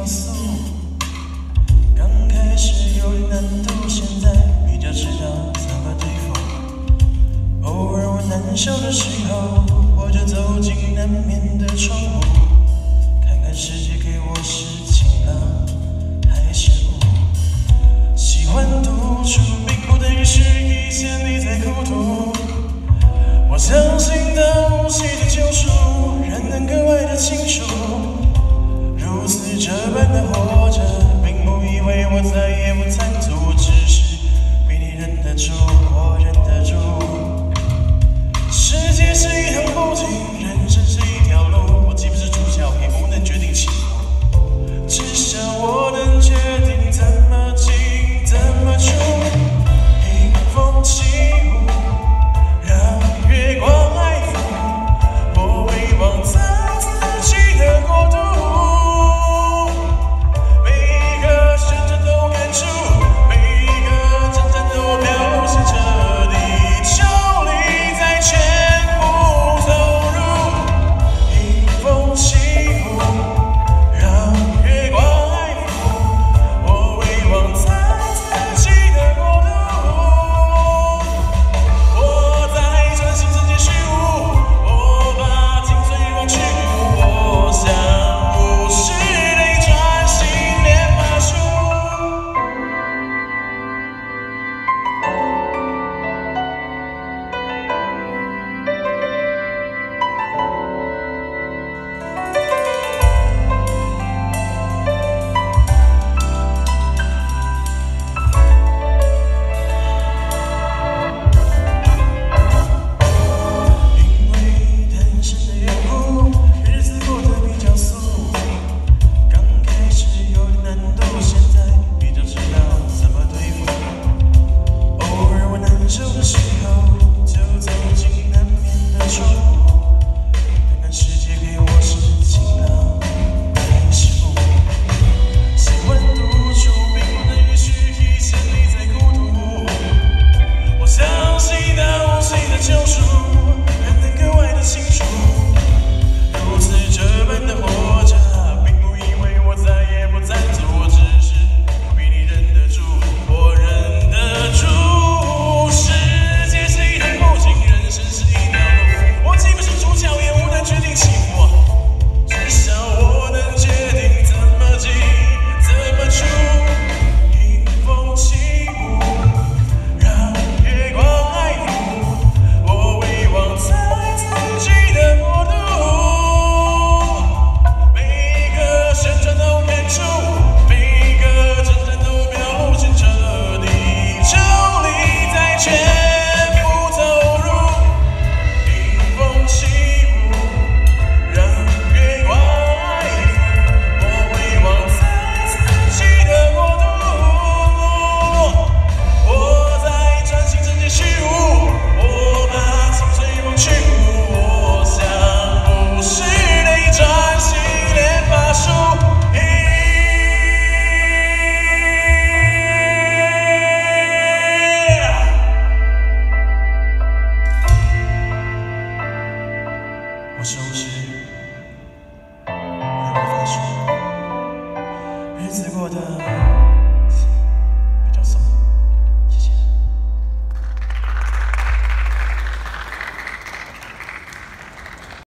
倾诉。刚开始有点难度，现在比较知道怎么对付。偶尔我难受的时候，我就走进南面的窗户，看看世界给我是晴朗还是雾。喜欢独处，并不等于是一切你在苦读。我相信当无息的救赎，人能格外的清楚。如此这般的活着，并不以为我再也不贪图，只是比你忍得住，我忍得住。